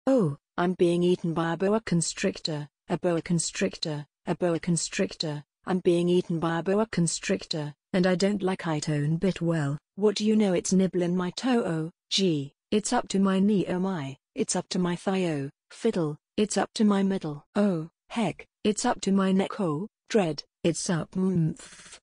Oh, I'm being eaten by a boa constrictor, a boa constrictor, a boa constrictor. I'm being eaten by a boa constrictor, and I don't like high tone bit well. What do you know, it's nibbling my toe, oh, gee, it's up to my knee, oh my, it's up to my thigh, oh, fiddle, it's up to my middle, oh, heck, it's up to my neck, oh, dread, it's up,